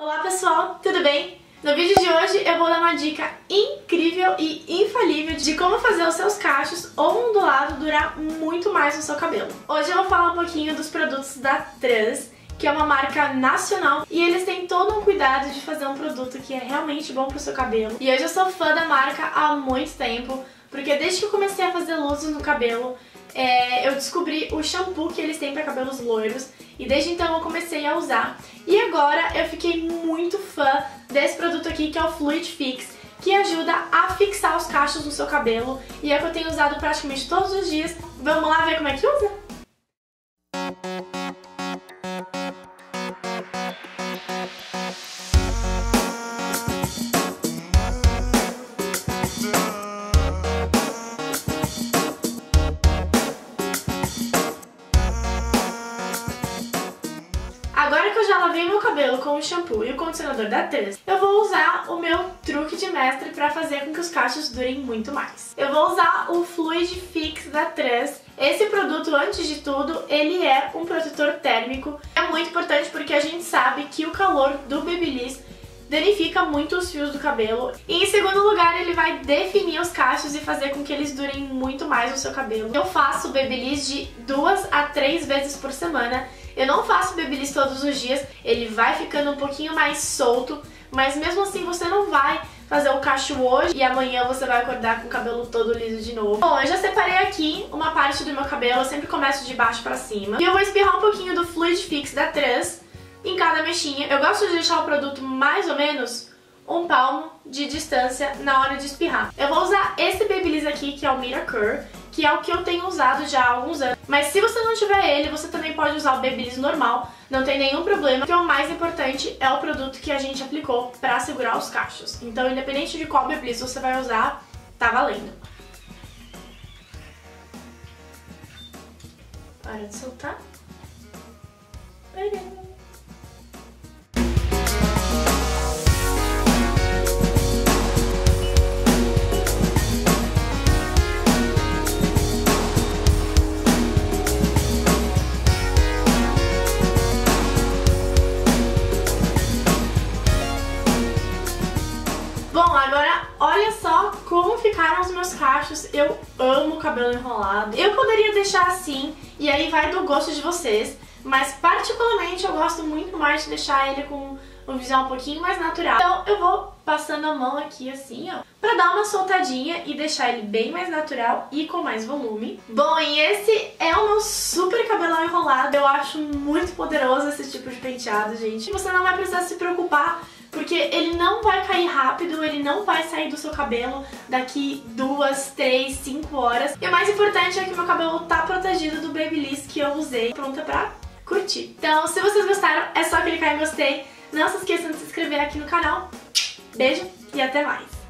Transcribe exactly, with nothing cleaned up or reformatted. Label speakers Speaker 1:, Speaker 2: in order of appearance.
Speaker 1: Olá pessoal, tudo bem? No vídeo de hoje eu vou dar uma dica incrível e infalível de como fazer os seus cachos ou ondulado durar muito mais no seu cabelo. Hoje eu vou falar um pouquinho dos produtos da Trans, que é uma marca nacional e eles têm todo um cuidado de fazer um produto que é realmente bom pro seu cabelo. E eu já sou fã da marca há muito tempo, porque desde que eu comecei a fazer luzes no cabelo, É, eu descobri o shampoo que eles têm para cabelos loiros e desde então eu comecei a usar. E agora eu fiquei muito fã desse produto aqui, que é o Fluid Fix, que ajuda a fixar os cachos no seu cabelo e é o que eu tenho usado praticamente todos os dias. Vamos lá ver como é que usa? Agora que eu já lavei meu cabelo com o shampoo e o condicionador da Trans, eu vou usar o meu truque de mestre para fazer com que os cachos durem muito mais. Eu vou usar o Fluid Fix da Trans. Esse produto, antes de tudo, ele é um protetor térmico. É muito importante porque a gente sabe que o calor do Babyliss danifica muito os fios do cabelo. E em segundo lugar, ele vai definir os cachos e fazer com que eles durem muito mais no seu cabelo. Eu faço Babyliss de duas a três vezes por semana. Eu não faço Babyliss todos os dias, ele vai ficando um pouquinho mais solto, mas mesmo assim você não vai fazer o cacho hoje e amanhã você vai acordar com o cabelo todo liso de novo. Bom, eu já separei aqui uma parte do meu cabelo, eu sempre começo de baixo pra cima. E eu vou espirrar um pouquinho do Fluid Fix da Trans em cada mexinha. Eu gosto de deixar o produto mais ou menos um palmo de distância na hora de espirrar. Eu vou usar esse Babyliss aqui, que é o Miracle, que é o que eu tenho usado já há alguns anos. Mas se você não tiver ele, você também pode usar o Babyliss normal, não tem nenhum problema, porque o mais importante é o produto que a gente aplicou pra segurar os cachos. Então, independente de qual Babyliss você vai usar, tá valendo. Para de soltar. Bom, agora olha só como ficaram os meus cachos. Eu amo cabelo enrolado. Eu poderia deixar assim, e aí vai do gosto de vocês, mas particularmente eu gosto muito mais de deixar ele com um visual um pouquinho mais natural. Então eu vou passando a mão aqui assim, ó, pra dar uma soltadinha e deixar ele bem mais natural e com mais volume. Bom, e esse é o meu super cabelão enrolado. Eu acho muito poderoso esse tipo de penteado, gente. Você não vai precisar se preocupar, porque ele não vai cair rápido, ele não vai sair do seu cabelo daqui duas, três, cinco horas. E o mais importante é que meu cabelo tá protegido do Babyliss que eu usei, pronta pra curtir. Então, se vocês gostaram, é só clicar em gostei. Não se esqueçam de se inscrever aqui no canal. Beijo e até mais!